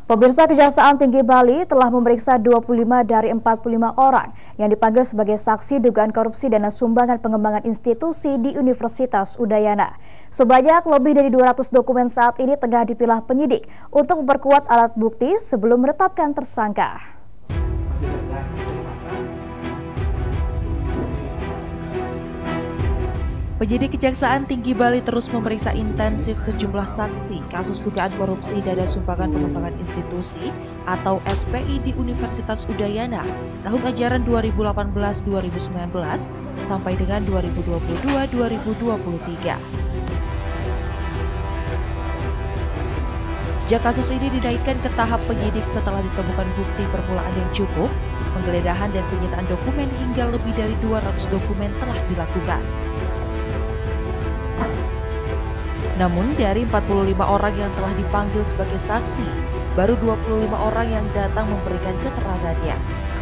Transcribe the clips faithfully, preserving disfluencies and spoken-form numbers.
Pemirsa, Kejaksaan Tinggi Bali telah memeriksa dua puluh lima dari empat puluh lima orang yang dipanggil sebagai saksi dugaan korupsi dana sumbangan pengembangan institusi di Universitas Udayana. Sebanyak lebih dari dua ratus dokumen saat ini tengah dipilah penyidik untuk memperkuat alat bukti sebelum menetapkan tersangka. Penyidik Kejaksaan Tinggi Bali terus memeriksa intensif sejumlah saksi kasus dugaan korupsi dana sumbangan pengembangan institusi atau S P I di Universitas Udayana tahun ajaran dua ribu delapan belas dua ribu sembilan belas sampai dengan dua ribu dua puluh dua dua ribu dua puluh tiga. Sejak kasus ini dinaikkan ke tahap penyidik setelah ditemukan bukti permulaan yang cukup, penggeledahan dan penyitaan dokumen hingga lebih dari dua ratus dokumen telah dilakukan. Namun dari empat puluh lima orang yang telah dipanggil sebagai saksi, baru dua puluh lima orang yang datang memberikan keterangannya.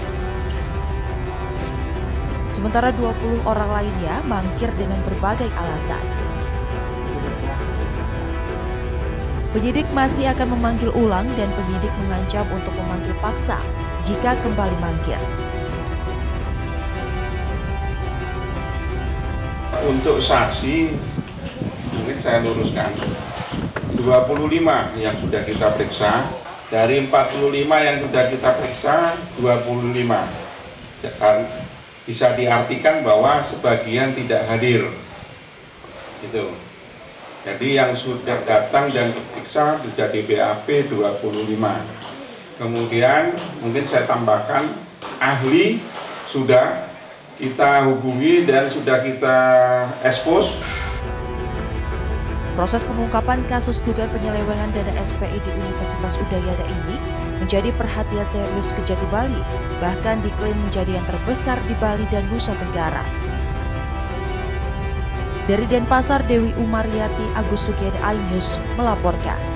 Sementara dua puluh orang lainnya mangkir dengan berbagai alasan. Penyidik masih akan memanggil ulang dan penyidik mengancam untuk memanggil paksa jika kembali mangkir. Untuk saksi, mungkin saya luruskan, dua puluh lima yang sudah kita periksa, dari empat puluh lima yang sudah kita periksa, dua puluh lima. Bisa diartikan bahwa sebagian tidak hadir. Gitu. Jadi yang sudah datang dan diperiksa sudah di B A P dua puluh lima. Kemudian mungkin saya tambahkan, ahli sudah kita hubungi dan sudah kita expose. Proses pengungkapan kasus dugaan penyelewengan dana S P I di Universitas Udayana ini menjadi perhatian serius Kejati Bali, bahkan diklaim menjadi yang terbesar di Bali dan Nusa Tenggara. Dari Denpasar, Dewi Umaryati, Agus Sugiyadi, iNews melaporkan.